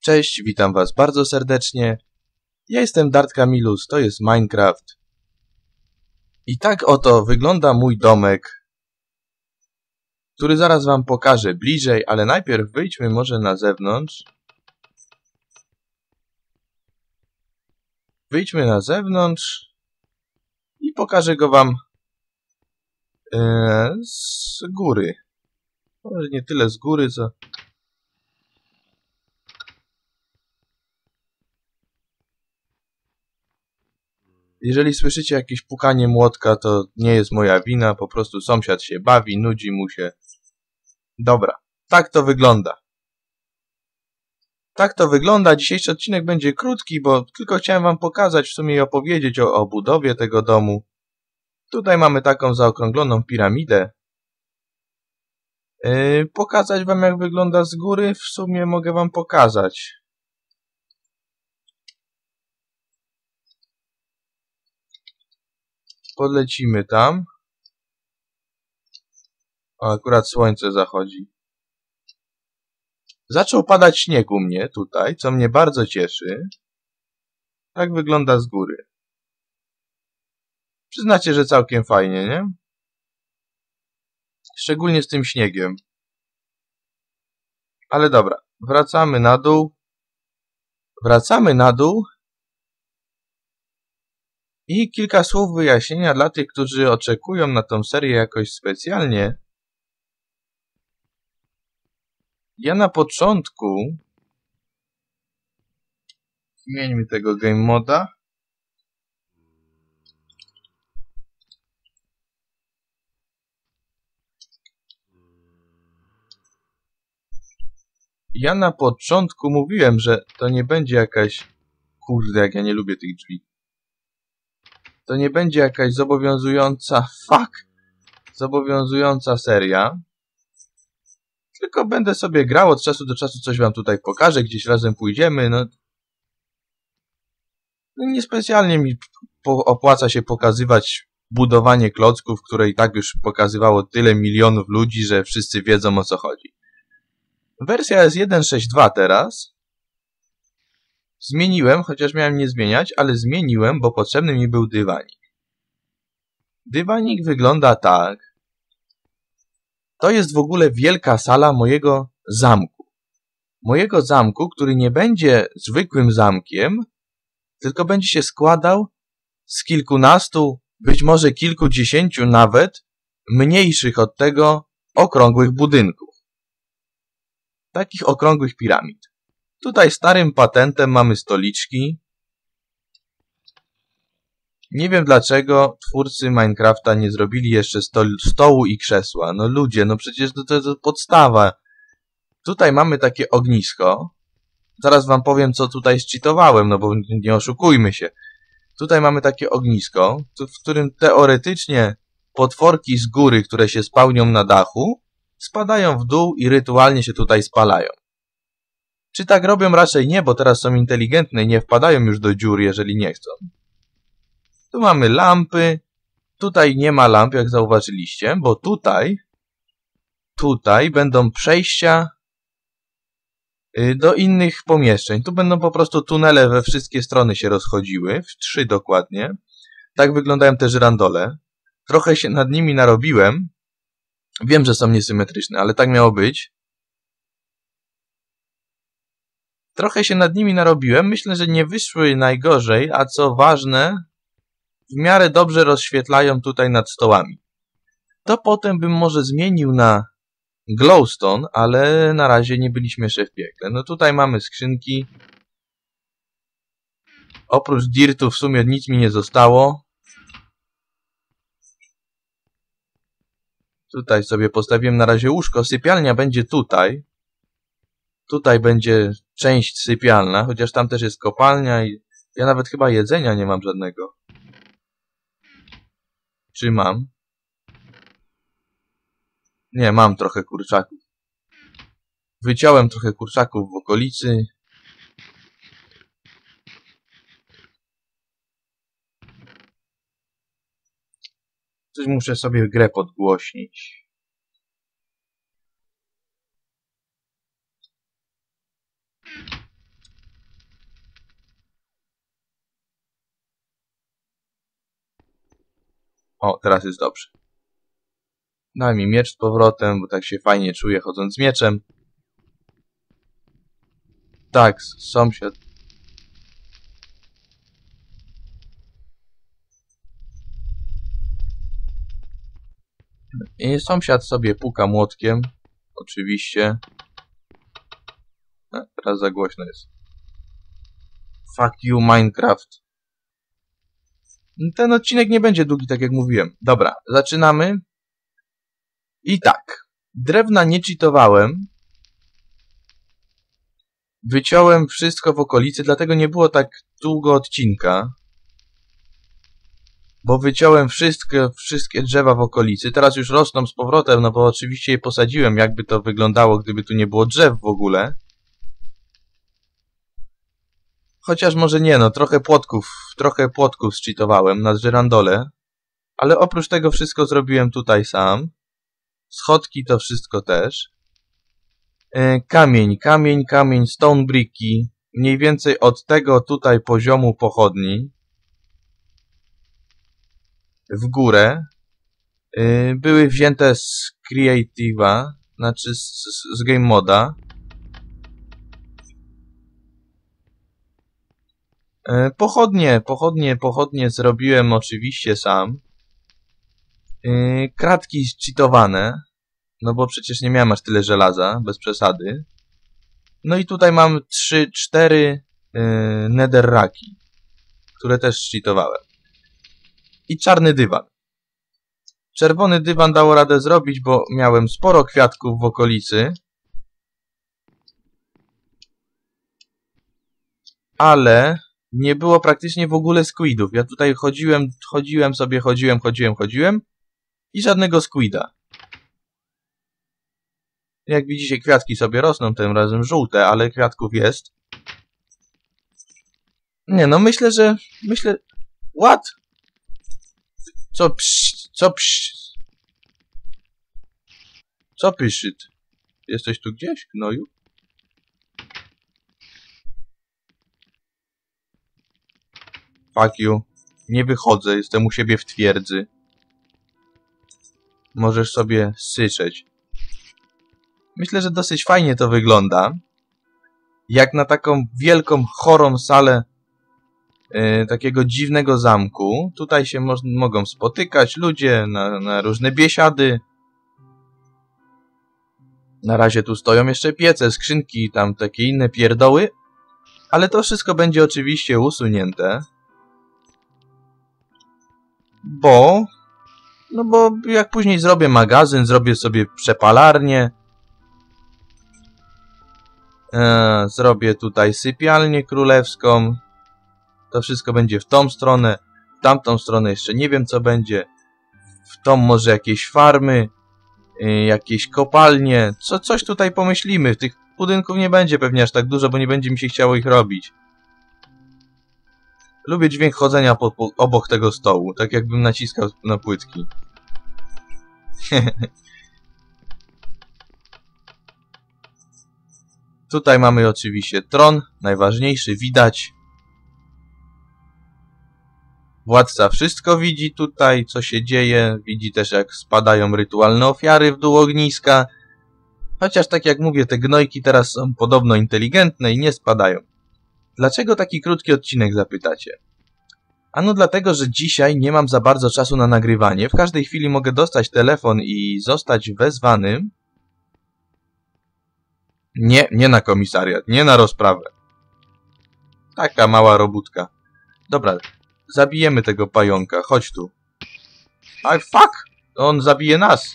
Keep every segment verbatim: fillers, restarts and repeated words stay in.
Cześć, witam was bardzo serdecznie. Ja jestem Dart Kamilus, to jest Minecraft. I tak oto wygląda mój domek, który zaraz wam pokażę bliżej, ale najpierw wyjdźmy może na zewnątrz. Wyjdźmy na zewnątrz i pokażę go wam ee, z góry. Może nie tyle z góry, co... Jeżeli słyszycie jakieś pukanie młotka, to nie jest moja wina, po prostu sąsiad się bawi, nudzi mu się. Dobra, tak to wygląda. Tak to wygląda. Dzisiejszy odcinek będzie krótki, bo tylko chciałem wam pokazać w sumie i opowiedzieć o, o budowie tego domu. Tutaj mamy taką zaokrągloną piramidę. Yy, pokazać wam jak wygląda z góry? W sumie mogę wam pokazać. Podlecimy tam. O, akurat słońce zachodzi. Zaczął padać śnieg u mnie tutaj, co mnie bardzo cieszy. Tak wygląda z góry. Przyznacie, że całkiem fajnie, nie? Szczególnie z tym śniegiem. Ale dobra, wracamy na dół. Wracamy na dół. I kilka słów wyjaśnienia dla tych, którzy oczekują na tą serię jakoś specjalnie. Ja na początku... Zmieńmy tego game moda. Ja na początku mówiłem, że to nie będzie jakaś... Kurde, jak ja nie lubię tych drzwi. To nie będzie jakaś zobowiązująca... Fuck! Zobowiązująca seria. Tylko będę sobie grał, od czasu do czasu coś wam tutaj pokażę, gdzieś razem pójdziemy, no... Niespecjalnie mi opłaca się pokazywać budowanie klocków, które i tak już pokazywało tyle milionów ludzi, że wszyscy wiedzą o co chodzi. Wersja jest jeden sześć dwa teraz. Zmieniłem, chociaż miałem nie zmieniać, ale zmieniłem, bo potrzebny mi był dywanik. Dywanik wygląda tak. To jest w ogóle wielka sala mojego zamku. Mojego zamku, który nie będzie zwykłym zamkiem, tylko będzie się składał z kilkunastu, być może kilkudziesięciu nawet, mniejszych od tego okrągłych budynków. Takich okrągłych piramid. Tutaj starym patentem mamy stoliczki. Nie wiem dlaczego twórcy Minecrafta nie zrobili jeszcze sto stołu i krzesła. No ludzie, no przecież to, to jest podstawa. Tutaj mamy takie ognisko. Zaraz wam powiem, co tutaj zcheatowałem, no bo nie oszukujmy się. Tutaj mamy takie ognisko, w którym teoretycznie potworki z góry, które się spełnią na dachu, spadają w dół i rytualnie się tutaj spalają. Czy tak robią? Raczej nie, bo teraz są inteligentne i nie wpadają już do dziur, jeżeli nie chcą. Tu mamy lampy. Tutaj nie ma lamp, jak zauważyliście, bo tutaj, tutaj będą przejścia do innych pomieszczeń. Tu będą po prostu tunele we wszystkie strony się rozchodziły, w trzy dokładnie. Tak wyglądają te żyrandole. Trochę się nad nimi narobiłem. Wiem, że są niesymetryczne, ale tak miało być. Trochę się nad nimi narobiłem. Myślę, że nie wyszły najgorzej, a co ważne, w miarę dobrze rozświetlają tutaj nad stołami. To potem bym może zmienił na glowstone, ale na razie nie byliśmy jeszcze w piekle. No tutaj mamy skrzynki. Oprócz dirtu w sumie nic mi nie zostało. Tutaj sobie postawiłem na razie łóżko. Sypialnia będzie tutaj. Tutaj będzie część sypialna, chociaż tam też jest kopalnia i ja nawet chyba jedzenia nie mam żadnego. Czy mam? Nie, mam trochę kurczaków. Wyciąłem trochę kurczaków w okolicy. Coś muszę sobie grę podgłośnić. O, teraz jest dobrze. Daj mi miecz z powrotem, bo tak się fajnie czuję chodząc z mieczem. Tak, sąsiad. I sąsiad sobie puka młotkiem. Oczywiście. A, teraz za głośno jest. Fuck you, Minecraft. Ten odcinek nie będzie długi, tak jak mówiłem. Dobra, zaczynamy. I tak. Drewna nie cheatowałem. Wyciąłem wszystko w okolicy, dlatego nie było tak długo odcinka. Bo wyciąłem wszystkie, wszystkie drzewa w okolicy. Teraz już rosną z powrotem, no bo oczywiście je posadziłem. Jakby to wyglądało, gdyby tu nie było drzew w ogóle. Chociaż może nie, no trochę płotków, trochę płotków zcheatowałem na żyrandole. Ale oprócz tego wszystko zrobiłem tutaj sam. Schodki to wszystko też. Yy, kamień, kamień, kamień, stone bricki. Mniej więcej od tego tutaj poziomu pochodni. W górę. Yy, były wzięte z Creative'a, znaczy z, z, z Game Moda. Yy, pochodnie, pochodnie, pochodnie zrobiłem oczywiście sam. Yy, kratki zcheatowane. No bo przecież nie miałem aż tyle żelaza, bez przesady. No i tutaj mam trzy, cztery yy, netherraki, które też zcheatowałem. I czarny dywan. Czerwony dywan dało radę zrobić, bo miałem sporo kwiatków w okolicy. Ale nie było praktycznie w ogóle squidów. Ja tutaj chodziłem, chodziłem sobie, chodziłem, chodziłem, chodziłem. I żadnego squida. Jak widzicie, kwiatki sobie rosną, tym razem żółte, ale kwiatków jest. Nie, no myślę, że... Myślę... What? Co psz... Co psz... Co pyszyt? Jesteś tu gdzieś, gnoju? Fuck you. Nie wychodzę, jestem u siebie w twierdzy. Możesz sobie syczeć. Myślę, że dosyć fajnie to wygląda. Jak na taką wielką, chorą salę yy, takiego dziwnego zamku. Tutaj się mo mogą spotykać ludzie na, na różne biesiady. Na razie tu stoją jeszcze piece, skrzynki, tam takie inne pierdoły. Ale to wszystko będzie oczywiście usunięte. Bo... No bo jak później zrobię magazyn, zrobię sobie przepalarnię. E, zrobię tutaj sypialnię królewską. To wszystko będzie w tą stronę. W tamtą stronę jeszcze nie wiem co będzie. W tą może jakieś farmy. E, jakieś kopalnie. Co, coś tutaj pomyślimy. Tych budynków nie będzie pewnie aż tak dużo, bo nie będzie mi się chciało ich robić. Lubię dźwięk chodzenia po, po, obok tego stołu. Tak jakbym naciskał na płytki. Tutaj mamy oczywiście tron, najważniejszy, widać. Władca wszystko widzi tutaj, co się dzieje. Widzi też, jak spadają rytualne ofiary w dół ogniska. Chociaż tak jak mówię, te gnojki teraz są podobno inteligentne i nie spadają. Dlaczego taki krótki odcinek, zapytacie? Ano dlatego, że dzisiaj nie mam za bardzo czasu na nagrywanie. W każdej chwili mogę dostać telefon i zostać wezwanym. Nie, nie na komisariat, nie na rozprawę. Taka mała robótka. Dobra, zabijemy tego pająka, chodź tu. Aj, fuck! On zabije nas.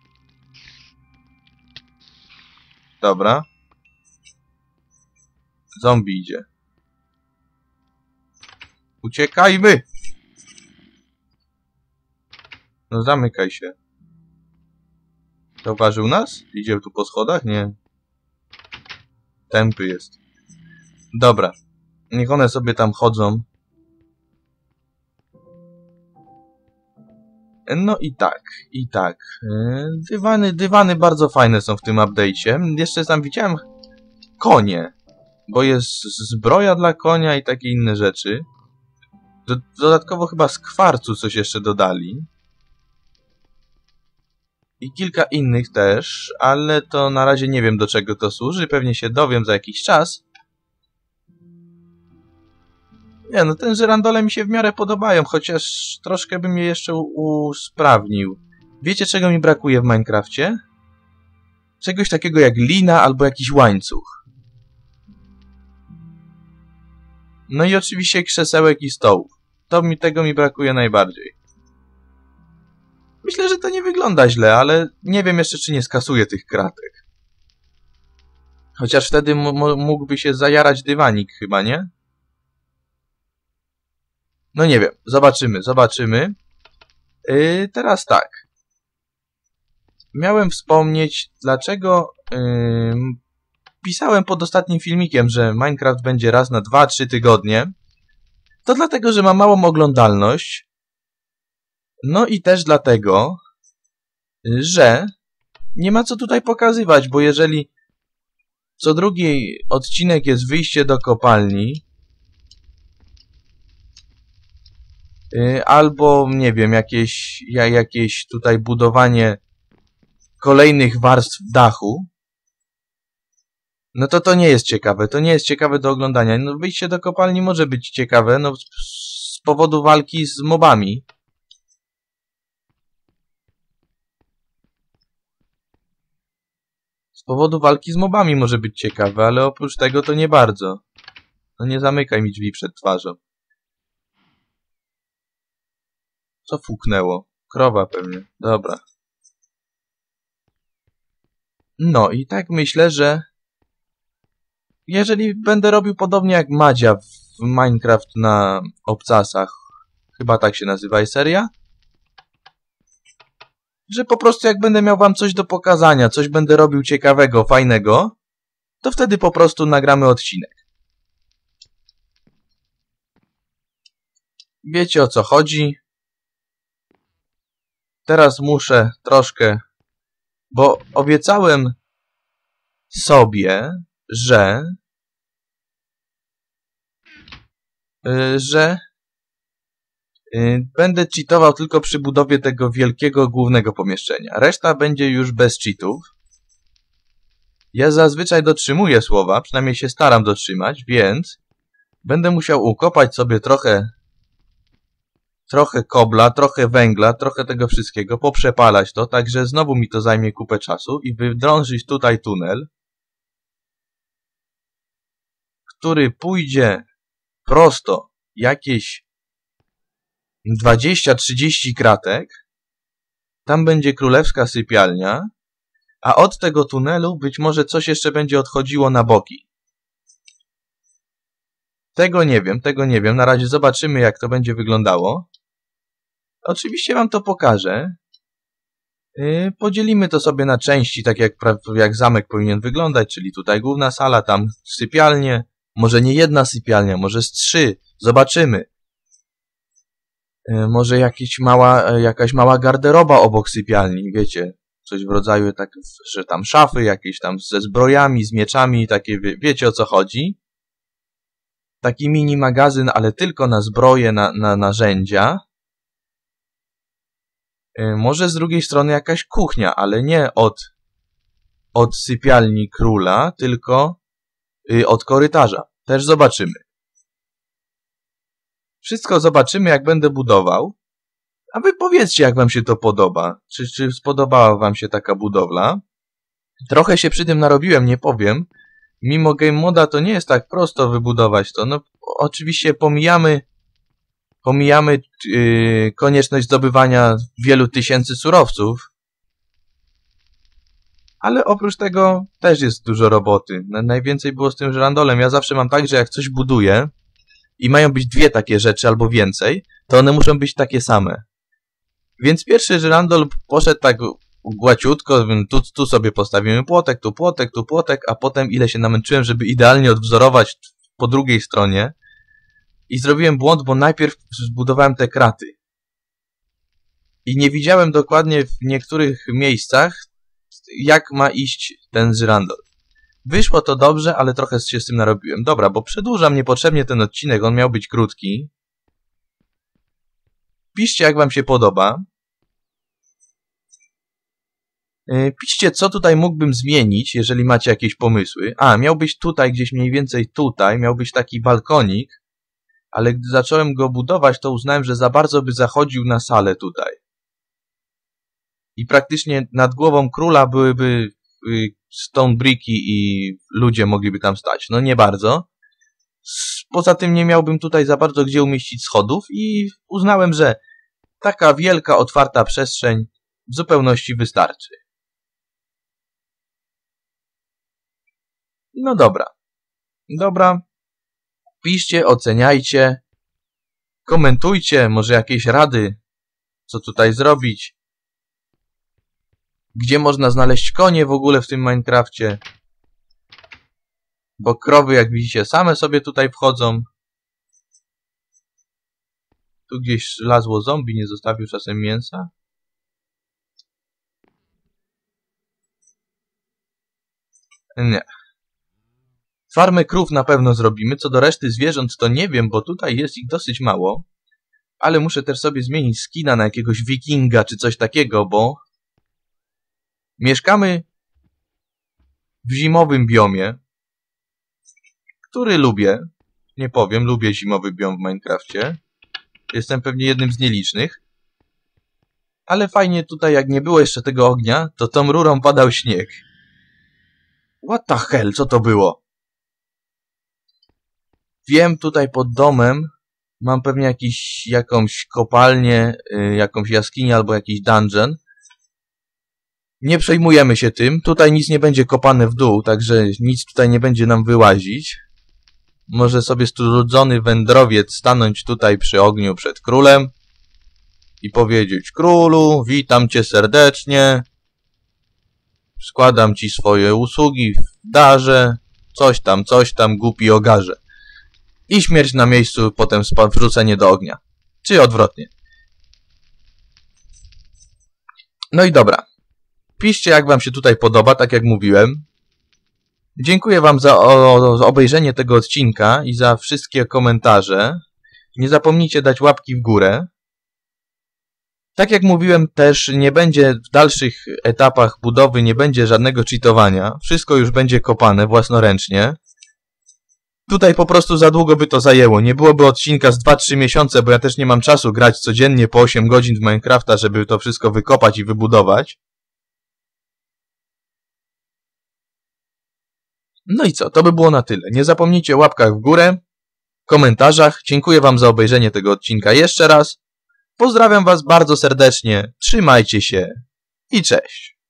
Dobra. Zombie idzie. Uciekajmy! No zamykaj się. Zauważył nas? Idzie tu po schodach? Nie. Tępy jest. Dobra. Niech one sobie tam chodzą. No i tak, i tak. Dywany, dywany bardzo fajne są w tym update'cie. Jeszcze tam widziałem konie. Bo jest zbroja dla konia i takie inne rzeczy. Dodatkowo chyba z kwarcu coś jeszcze dodali. I kilka innych też, ale to na razie nie wiem, do czego to służy. Pewnie się dowiem za jakiś czas. Nie, no ten żyrandole mi się w miarę podobają, chociaż troszkę bym je jeszcze usprawnił. Wiecie, czego mi brakuje w Minecrafcie? Czegoś takiego jak lina albo jakiś łańcuch. No i oczywiście krzesełek i stołów. To mi, tego mi brakuje najbardziej. Myślę, że to nie wygląda źle, ale nie wiem jeszcze, czy nie skasuję tych kratek. Chociaż wtedy mógłby się zajarać dywanik chyba, nie? No nie wiem, zobaczymy, zobaczymy. Yy, teraz tak. Miałem wspomnieć, dlaczego yy, pisałem pod ostatnim filmikiem, że Minecraft będzie raz na dwa trzy tygodnie. To dlatego, że ma małą oglądalność. No i też dlatego, że nie ma co tutaj pokazywać, bo jeżeli co drugi odcinek jest wyjście do kopalni, albo, nie wiem, jakieś, jakieś tutaj budowanie kolejnych warstw dachu, no to to nie jest ciekawe. To nie jest ciekawe do oglądania. No wyjście do kopalni może być ciekawe, no z powodu walki z mobami. Z powodu walki z mobami może być ciekawe, ale oprócz tego to nie bardzo. No nie zamykaj mi drzwi przed twarzą. Co fuknęło? Krowa pewnie. Dobra. No i tak myślę, że jeżeli będę robił podobnie jak Madzia w Minecraft na obcasach, chyba tak się nazywa i seria, że po prostu jak będę miał wam coś do pokazania, coś będę robił ciekawego, fajnego, to wtedy po prostu nagramy odcinek. Wiecie, o co chodzi. Teraz muszę troszkę, bo obiecałem sobie, że yy, że yy, będę cheatował tylko przy budowie tego wielkiego głównego pomieszczenia. Reszta będzie już bez cheatów. Ja zazwyczaj dotrzymuję słowa, przynajmniej się staram dotrzymać, więc będę musiał ukopać sobie trochę trochę kobla, trochę węgla, trochę tego wszystkiego, poprzepalać to, także znowu mi to zajmie kupę czasu i wydrążyć tutaj tunel, który pójdzie prosto jakieś dwadzieścia trzydzieści kratek. Tam będzie królewska sypialnia, a od tego tunelu być może coś jeszcze będzie odchodziło na boki. Tego nie wiem, tego nie wiem. Na razie zobaczymy, jak to będzie wyglądało. Oczywiście wam to pokażę. Yy, podzielimy to sobie na części, tak jak, jak zamek powinien wyglądać, czyli tutaj główna sala, tam sypialnie. Może nie jedna sypialnia, może z trzy. Zobaczymy. Yy, może jakieś mała, jakaś mała garderoba obok sypialni, wiecie. Coś w rodzaju tak, że tam szafy jakieś tam ze zbrojami, z mieczami, takie, wie, wiecie o co chodzi. Taki mini magazyn, ale tylko na zbroje, na, na narzędzia. Yy, może z drugiej strony jakaś kuchnia, ale nie od, od sypialni króla, tylko yy, od korytarza. Też zobaczymy. Wszystko zobaczymy, jak będę budował. A wy powiedzcie, jak wam się to podoba. Czy, czy spodobała wam się taka budowla? Trochę się przy tym narobiłem, nie powiem. Mimo Game Moda to nie jest tak prosto wybudować to. No, oczywiście pomijamy, pomijamy yy, konieczność zdobywania wielu tysięcy surowców. Ale oprócz tego też jest dużo roboty. Najwięcej było z tym żyrandolem. Ja zawsze mam tak, że jak coś buduję i mają być dwie takie rzeczy albo więcej, to one muszą być takie same. Więc pierwszy żyrandol poszedł tak głaciutko, tu, tu sobie postawimy płotek, tu płotek, tu płotek, a potem ile się namęczyłem, żeby idealnie odwzorować po drugiej stronie. I zrobiłem błąd, bo najpierw zbudowałem te kraty. I nie widziałem dokładnie w niektórych miejscach, jak ma iść ten żyrandol. Wyszło to dobrze, ale trochę się z tym narobiłem. Dobra, bo przedłużam niepotrzebnie ten odcinek, on miał być krótki. Piszcie, jak wam się podoba. Piszcie, co tutaj mógłbym zmienić, jeżeli macie jakieś pomysły. A, miał być tutaj, gdzieś mniej więcej tutaj, miał być taki balkonik, ale gdy zacząłem go budować, to uznałem, że za bardzo by zachodził na salę tutaj. I praktycznie nad głową króla byłyby stone bricki i ludzie mogliby tam stać. No nie bardzo. Poza tym nie miałbym tutaj za bardzo gdzie umieścić schodów i uznałem, że taka wielka, otwarta przestrzeń w zupełności wystarczy. No dobra. Dobra. Piszcie, oceniajcie. Komentujcie, może jakieś rady, co tutaj zrobić. Gdzie można znaleźć konie w ogóle w tym Minecrafcie. Bo krowy, jak widzicie, same sobie tutaj wchodzą. Tu gdzieś lazło zombie, nie zostawił czasem mięsa. Nie. Farmę krów na pewno zrobimy. Co do reszty zwierząt to nie wiem, bo tutaj jest ich dosyć mało. Ale muszę też sobie zmienić skina na jakiegoś wikinga czy coś takiego, bo mieszkamy w zimowym biomie, który lubię. Nie powiem, lubię zimowy biom w Minecrafcie. Jestem pewnie jednym z nielicznych. Ale fajnie tutaj, jak nie było jeszcze tego ognia, to tą rurą padał śnieg. What the hell, co to było? Wiem, tutaj pod domem mam pewnie jakiś, jakąś kopalnię, yy, jakąś jaskinię albo jakiś dungeon. Nie przejmujemy się tym. Tutaj nic nie będzie kopane w dół, także nic tutaj nie będzie nam wyłazić. Może sobie strudzony wędrowiec stanąć tutaj przy ogniu przed królem i powiedzieć: królu, witam cię serdecznie. Składam ci swoje usługi w darze. Coś tam, coś tam, głupi ogarze. I śmierć na miejscu, potem wrzucenie do ognia. Czy odwrotnie. No i dobra. Piszcie, jak wam się tutaj podoba, tak jak mówiłem. Dziękuję wam za obejrzenie tego odcinka i za wszystkie komentarze. Nie zapomnijcie dać łapki w górę. Tak jak mówiłem, też nie będzie w dalszych etapach budowy, nie będzie żadnego cheatowania. Wszystko już będzie kopane własnoręcznie. Tutaj po prostu za długo by to zajęło. Nie byłoby odcinka z dwa trzy miesiące, bo ja też nie mam czasu grać codziennie po osiem godzin w Minecrafta, żeby to wszystko wykopać i wybudować. No i co? To by było na tyle. Nie zapomnijcie o łapkach w górę, komentarzach. Dziękuję wam za obejrzenie tego odcinka jeszcze raz. Pozdrawiam was bardzo serdecznie. Trzymajcie się i cześć.